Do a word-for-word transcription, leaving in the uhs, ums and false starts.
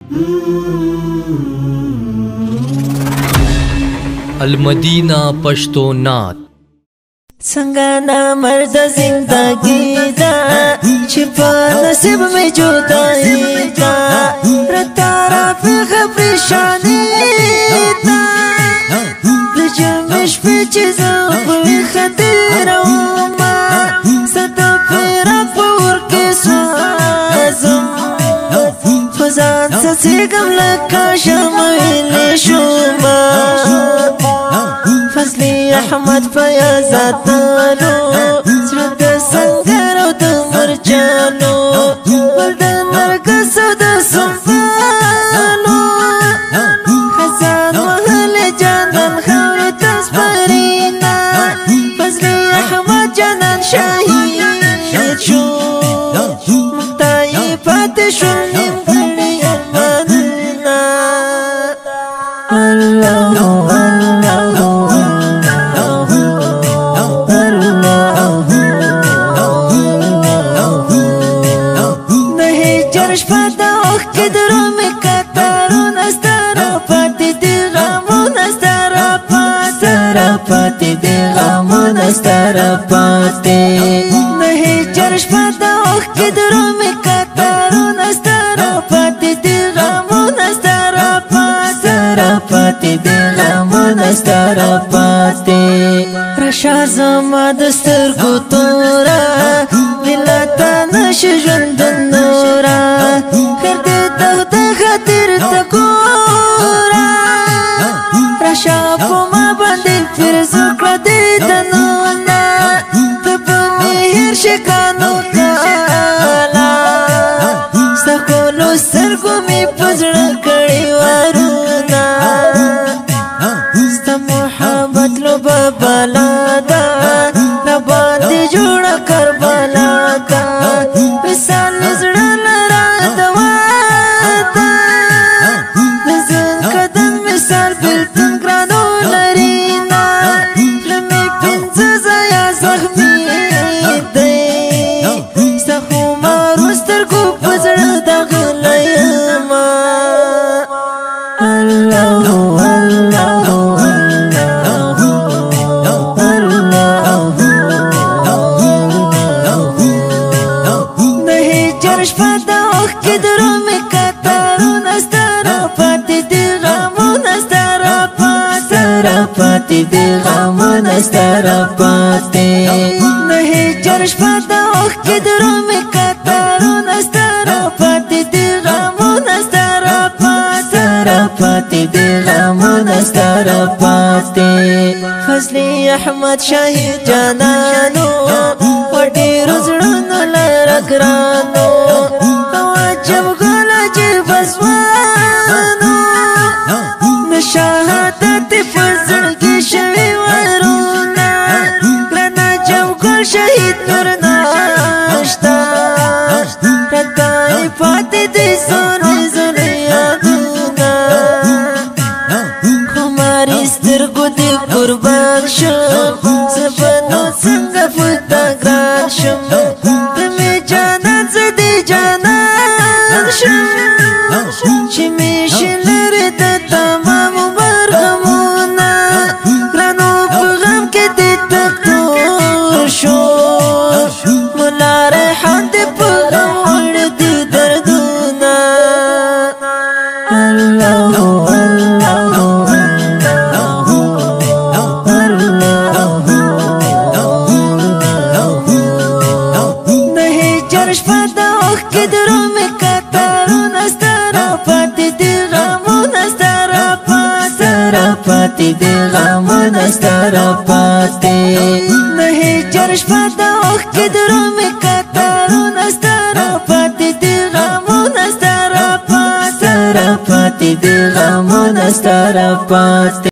المدینہ پشتو نعت سنگانا مرد زندگی دا چھپا نصیب میں جدائی دا رتا رافی خبرشانی دا لجمش پی چیزا پوی خطیر اوما ستا پیرا پور کے سوازم فزان سسیگم لکا شمویلی شوما فضلی احمد فیازاتانو سرد سنگارو دا مرجانو ولد نرگس دا سنفانو خزان محل جانان خور تسپرینا فضلی احمد جانان شاہید شو مقتائی پاتشون نمگلی اماننا اللہ پاتی دی غمون استر پاتی نهی جرش پاتا اوخ کی درو می کتارون استر پاتی دی غمون استر پاتی پاتی دی غمون استر پاتی رشا زما دستر کو تورا ملتا نش جند نورا خیر دی تخت خاطر تکورا رشا پوما بندی پھر زکڑا دی دنونا تب مہر شکانو کالا سکولو سرگو می پزڑ کڑی وارونا ستا محبت لو بابالا دا نباندی جوڑا کربالا دا مثال نزڑا لرا دواتا نزن قدم مثال بلتن گرانو لرینا لمی پنزز آیا زخمی دی سخو مارو سترگو پزر داغلائیما اللہ اللہ نہیں جرش پاتا اوخ کی درو میں کتارون استرا پاتی دی غمون استرا پاتی دی غمون استرا پاتی نہیں جرش پاتا اوخ کی درو میں کتارون استرا پاتی دی غمون استرا پاتی دی غمون استرا پاتی فضلی احمد شاہد جانانو وڈی رزڑن لرگرانو واجب غلا جب اسوانو نشاہدت فزرگی شوی ورونا لنا جب گل شہید نورناشتا رتائی پاتی دی سونی زنیادونا کماری سترگو دی قربان شم سبنو سنگ فتا گران شم دمی جانان زدی جانان شم چمیش لر دا تمام برغمونا گرانو پغم کے دی تکتور شو ملا ریحان دی پغم وڑ دی دردونا اللہ پاتی دی غمون استرا پاتی نہیں جرش پاتا اوخ کی درو میں کتارون استرا پاتی دی غمون استرا پاتی دی غمون استرا پاتی